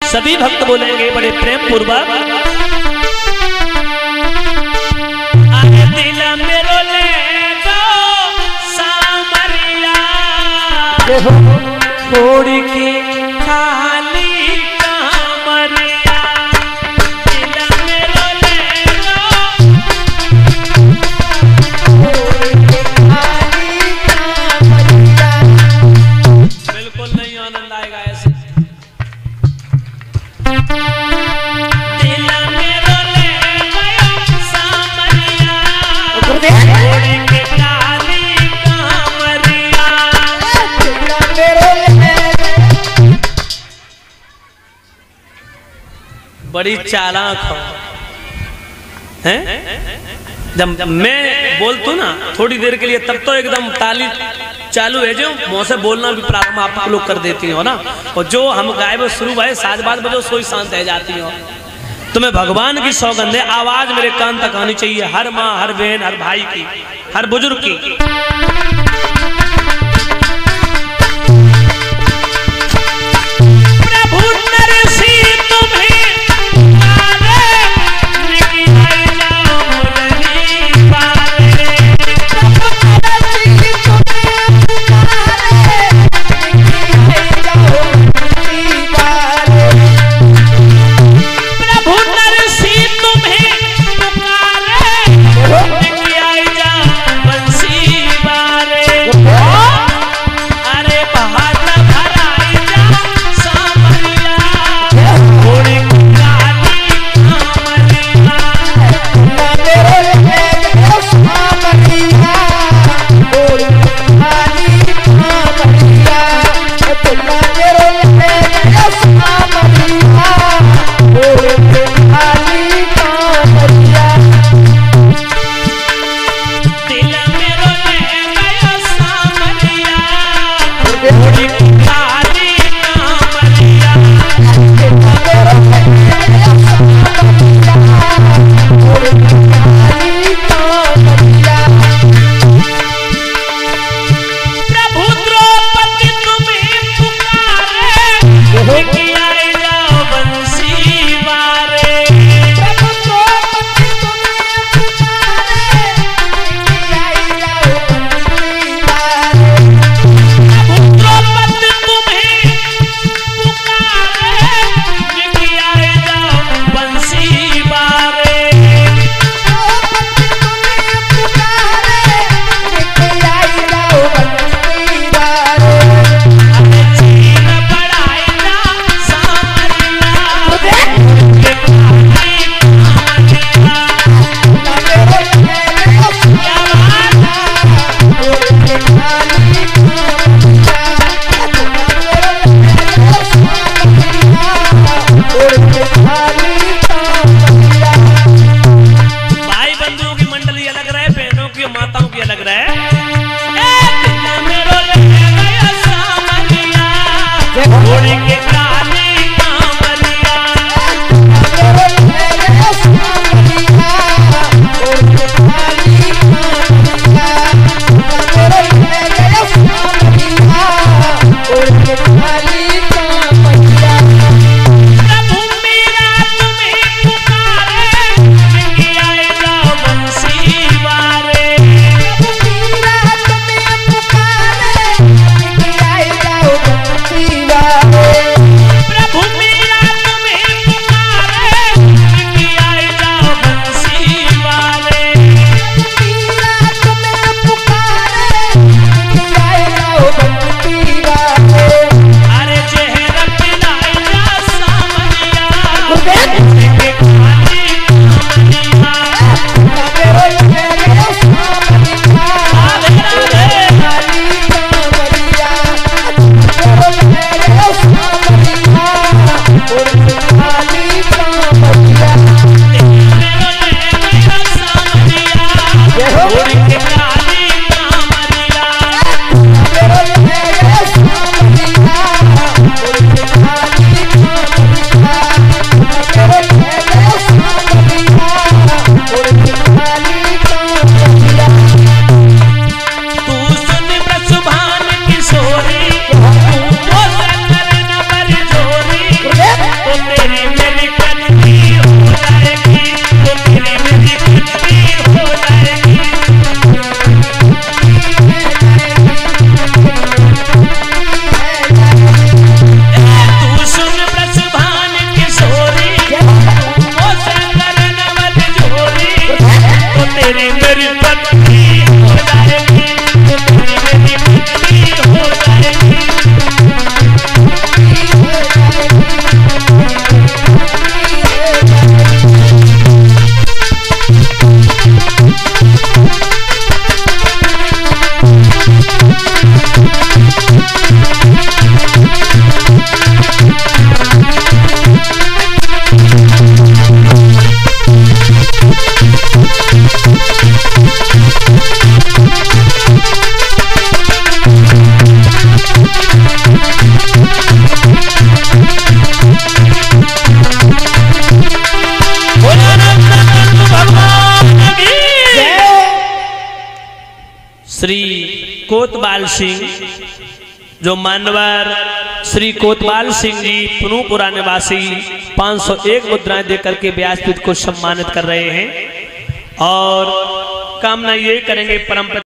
सभी भक्त बोलेंगे बड़े प्रेम पूर्वक। आगे दिल मेरो ले गो सामरिया, छोड़ के खाली कामरिया, दिल मेरो ले गो खाली कामरिया। बिल्कुल नहीं आनंद आएगा ऐसे। बड़ी चालाक हो हैं? जब मैं बोलतू ना थोड़ी देर के लिए, तब तो एकदम ताली चालू है, जो मुंह से बोलना भी प्रारंभ आप लोग कर देती हो ना, और जो हम गायब शुरू भाई साजबाज बजो सोई शांत रह जाती हो। तुम्हें भगवान की सौगंध है, आवाज मेरे कान तक आनी चाहिए, हर माँ, हर बहन, हर भाई की, हर बुजुर्ग की। श्री कोतवाल सिंह, जो मान्यवर श्री कोतवाल सिंह जी पुनपुरा निवासी 501 मुद्राएं देकर के व्यासपीठ को सम्मानित कर रहे हैं। और कामना ये करेंगे परम